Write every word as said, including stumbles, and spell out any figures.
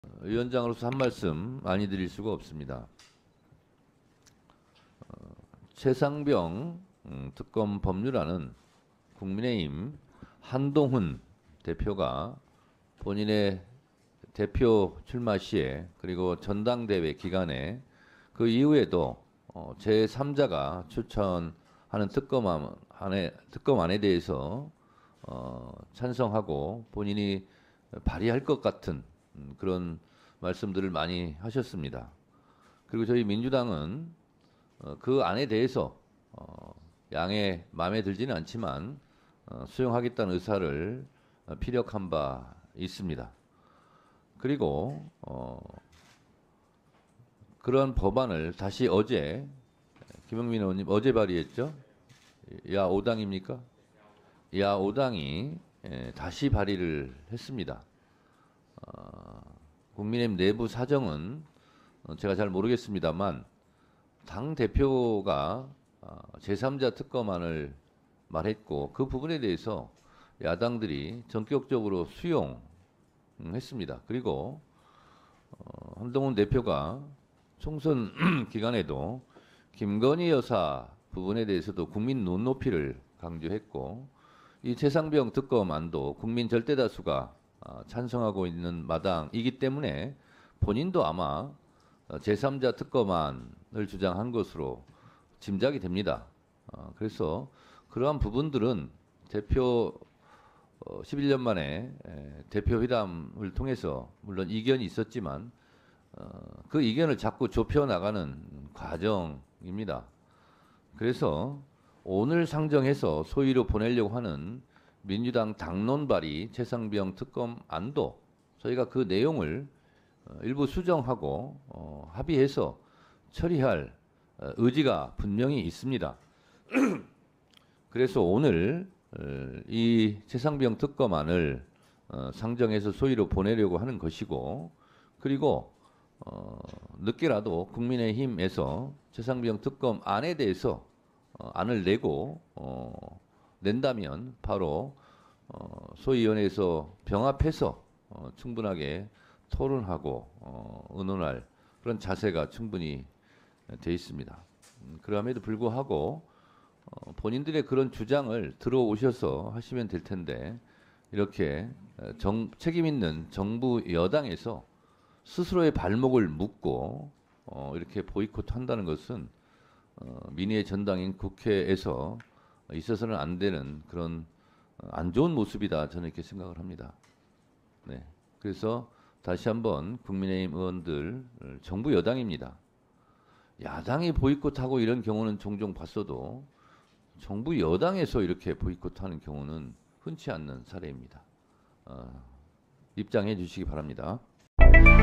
위원장으로서 한 말씀 많이 드릴 수가 없습니다. 어, 최상병 음, 특검 법률안은 국민의힘 한동훈 대표가 본인의 대표 출마 시에 그리고 전당대회 기간에 그 이후에도 어, 제삼자가 추천하는 특검안에, 특검안에 대해서 어, 찬성하고 본인이 발의할 것 같은 음, 그런 말씀들을 많이 하셨습니다. 그리고 저희 민주당은 어, 그 안에 대해서 어, 양의 마음에 들지는 않지만 어, 수용하겠다는 의사를 어, 피력한 바 있습니다. 그리고 어, 그런 법안을 다시 어제 김영민 의원님 어제 발의했죠? 야오당입니까? 야오당이 예, 다시 발의를 했습니다. 어, 국민의힘 내부 사정은 어, 제가 잘 모르겠습니다만 당 대표가 어, 제삼자 특검안을 말했고 그 부분에 대해서 야당들이 전격적으로 수용했습니다. 그리고 어, 한동훈 대표가 총선 기간에도 김건희 여사 부분에 대해서도 국민 눈높이를 강조했고 이 최상병 특검안도 국민 절대다수가 어, 찬성하고 있는 마당이기 때문에 본인도 아마 제삼자 특검안을 주장한 것으로 짐작이 됩니다. 어, 그래서 그러한 부분들은 대표 어, 십일 년 만에 에, 대표 회담을 통해서 물론 이견이 있었지만 어, 그 이견을 자꾸 좁혀 나가는 과정입니다. 그래서 오늘 상정해서 소위로 보내려고 하는 민주당 당론 발의 최상병 특검안도 저희가 그 내용을 어, 일부 수정하고 어, 합의해서 처리할 어, 의지가 분명히 있습니다. 그래서 오늘 어, 이 최상병 특검안을 어, 상정해서 소위로 보내려고 하는 것이고 그리고 어, 늦게라도 국민의힘에서 최상병 특검안에 대해서 어, 안을 내고 어, 낸다면 바로 어, 소위원회에서 병합해서 어, 충분하게 토론하고 어, 의논할 그런 자세가 충분히 돼 있습니다. 음, 그럼에도 불구하고 어, 본인들의 그런 주장을 들어오셔서 하시면 될 텐데 이렇게 정, 책임 있는 정부 여당에서 스스로의 발목을 묶고 어, 이렇게 보이콧한다는 것은 어, 민의의 전당인 국회에서 있어서는 안 되는 그런 어, 안 좋은 모습이다 저는 이렇게 생각을 합니다. 네, 그래서 다시 한번 국민의힘 의원들 정부 여당입니다. 야당이 보이콧하고 이런 경우는 종종 봤어도 정부 여당에서 이렇게 보이콧하는 경우는 흔치 않는 사례입니다. 어, 입장해 주시기 바랍니다.